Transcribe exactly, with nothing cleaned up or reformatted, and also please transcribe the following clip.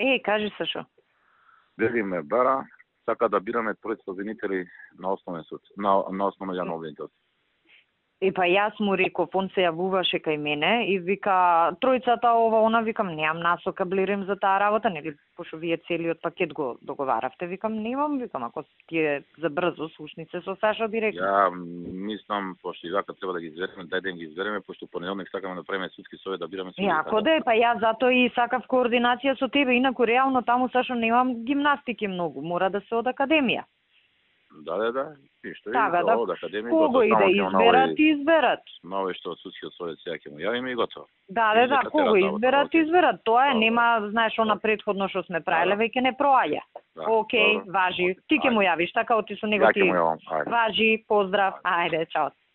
Е, кажи Сашо. Дели ме бара, сака да бираме тројца обвинители на основен суд, на, на основно јавно обвинителство. И па јас му реков, он се јавуваше кај мене и вика, тројцата ова, она, викам, немам насока блирим за таа работа, нели, пошто вие целиот пакет го договаравте, викам, немам, викам, ако ти е за брзо слушнице со Сашо би рекол. Ја мислам, пошто и вака треба да ги избереме, дај да ги избереме, пошто понеделник сакаме да правиме судски совет да бираме судски. Јако да е, па јас затоа и сакав координација со тебе, инаку реално таму Сашо немам гимнастики многу, мора да се од академија. Да, да, да. Ништо, така, и да, од академија. Кого и да изберат, изберат. На овој што од судскиот совет сега ќе му јавиме и готово. Да, да, да, кого изберат, изберат. Тоа е, нема, знаеш, она претходно што сме правиле, веќе не проаѓа. Океј, важи. Ти ќе му јавиш, така оти со него ти. Важи, поздрав. Ајде, чао.